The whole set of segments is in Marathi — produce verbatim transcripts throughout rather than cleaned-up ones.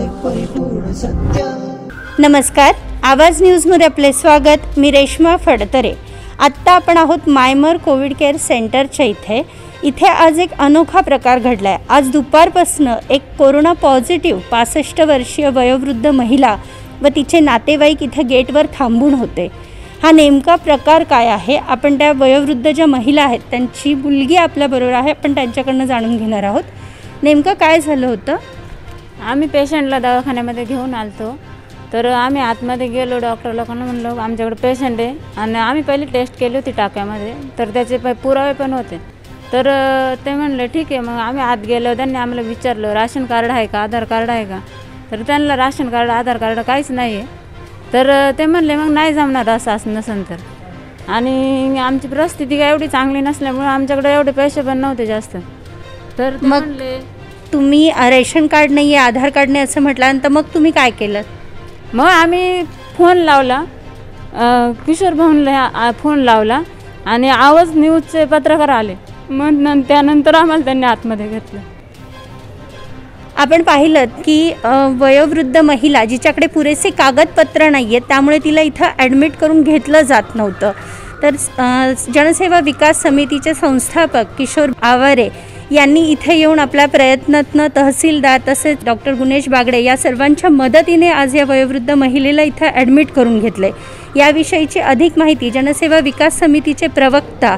नमस्कार, आवाज न्यूजमध्ये आपले स्वागत। मी रेश्मा फडतरे। आत्ता आपण आहोत मायमर कोविड केअर सेंटरच्या इथे इथे आज एक अनोखा प्रकार घडलाय। आज दुपारपासून एक कोरोना पॉझिटिव्ह पासष्ट वर्षीय वयोवृद्ध महिला व तिचे नातेवाईक इथे गेटवर थांबून होते। हा नेमका प्रकार काय आहे, आपण त्या वयोवृद्ध ज्या महिला आहेत त्यांची मुलगी आपल्या बरोबर आहे, आपण त्यांच्याकडून जाणून घेणार आहोत नेमकं काय झालं होतं। आम्ही पेशंटला दवाखान्यामध्ये घेऊन आलतो, तर आम्ही आतमध्ये गेलो, डॉक्टर लोकांना म्हणलो आमच्याकडे पेशंट आहे आणि आम्ही पहिली टेस्ट केली होती टाक्यामध्ये, तर त्याचे पुरावे पण होते। तर ते म्हणले ठीक आहे। मग आम्ही आत गेलो, त्यांनी आम्हाला विचारलं राशन कार्ड आहे का, आधार कार्ड आहे का, तर त्यांना राशन कार्ड आधार कार्ड काहीच नाही आहे। तर ते म्हणले मग नाही जमणार असं असं नसेल तर, आणि आमची परिस्थिती काय एवढी चांगली नसल्यामुळे आमच्याकडे एवढे पैसे पण नव्हते जास्त। तर मग तुम्ही रेशन कार्ड नाही आहे, आधार कार्ड नाही असं म्हटल्यानंतर मग तुम्ही काय केलं? मग आम्ही फोन लावला, किशोर भाऊंना फोन लावला आणि आवाज न्यूजचे पत्रकार आले, मग त्यानंतर आम्हाला त्यांनी आतमध्ये घेतलं। आपण पाहिलं की वयोवृद्ध महिला जिच्याकडे पुरेसे कागदपत्र नाही आहेत त्यामुळे तिला इथं ॲडमिट करून घेतलं जात नव्हतं। तर जनसेवा विकास समितीचे संस्थापक किशोर आवारे यांनी इथे येऊन आपल्या प्रयत्नातनं तहसीलदार तसेच डॉक्टर गुणेश बागडे या सर्वांच्या मदतीने आज या वयोवृद्ध महिलेला इथं ॲडमिट करून घेतले। याविषयीची अधिक माहिती जनसेवा विकास समितीचे प्रवक्ता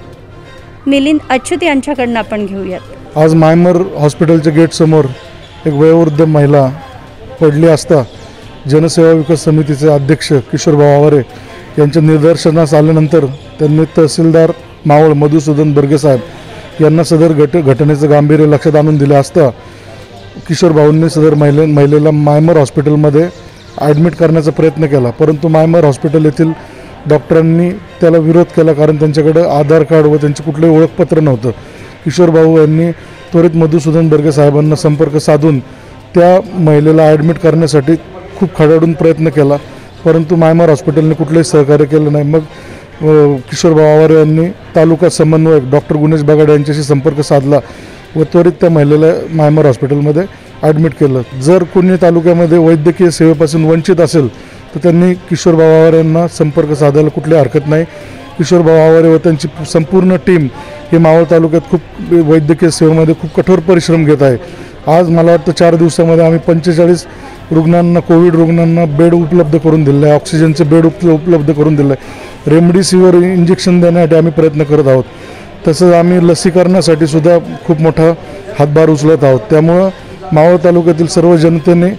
मिलिंद अच्युत यांच्याकडून आपण घेऊयात। आज मायमर हॉस्पिटलच्या गेट समोर एक वयोवृद्ध महिला पडली असता जनसेवा विकास समितीचे अध्यक्ष किशोरभाऊ आवारे यांच्या निदर्शनास आल्यानंतर त्यांनी तहसीलदार मावळ मधुसूदन बर्गे साहेब यांना सदर घट घटनेचं गांभीर्य लक्षात आणून दिले असता किशोरभाऊंनी सदर महिले महिलेला मायमर हॉस्पिटलमध्ये ॲडमिट करण्याचा प्रयत्न केला, परंतु मायमर हॉस्पिटल येथील डॉक्टरांनी त्याला विरोध केला, कारण त्यांच्याकडे आधार कार्ड व त्यांचे कुठलेही ओळखपत्र नव्हतं। किशोरभाऊ यांनी त्वरित मधुसूदन बर्गे साहेबांना संपर्क साधून त्या महिलेला ॲडमिट करण्यासाठी खूप खडाडून प्रयत्न केला, परंतु मायमर हॉस्पिटलने कुठलेही सहकार्य केलं नाही। मग किशोरभाऊ आवारे यांनी तालुका समन्वयक डॉक्टर गुणेश बागडे यांच्याशी संपर्क साधला व त्वरित त्या महिलेला मायमर हॉस्पिटलमध्ये ॲडमिट केलं। जर कोणी तालुक्यामध्ये वैद्यकीय सेवेपासून वंचित असेल तर त्यांनी किशोरभाऊ आवारे यांना संपर्क साधायला कुठली हरकत नाही। किशोरभाऊ आवारे व त्यांची संपूर्ण टीम ही मावळ तालुक्यात खूप वैद्यकीय सेवेमध्ये खूप कठोर परिश्रम घेत आहे। आज मला वाटतं चार दिवसामध्ये आम्ही पंचेचाळीस रुग्णांना कोविड रुग्णांना बेड उपलब्ध करून दिले आहे, ऑक्सिजनचे बेड उप उपलब्ध करून दिले आहे, रेमडेसिवीर इंजेक्शन देण्यासाठी आम्ही प्रयत्न करत आहोत। तसंच आम्ही लसीकरणासाठी सुद्धा खूप मोठा हातभार उचलत आहोत। त्यामुळं मावळ तालुक्यातील सर्व जनतेने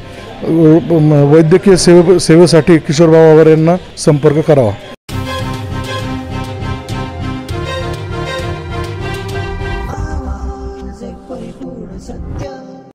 वैद्यकीय सेवे सेवेसाठी किशोरभाऊ आवारे यांना संपर्क करावा। परिपूर्ण सत्य।